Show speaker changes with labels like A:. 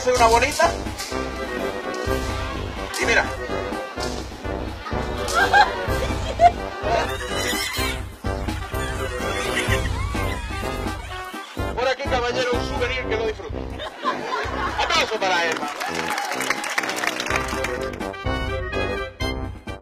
A: hacer una bonita. Y mira. Por aquí, caballero, un souvenir que lo disfrute. Aplauso para Emma.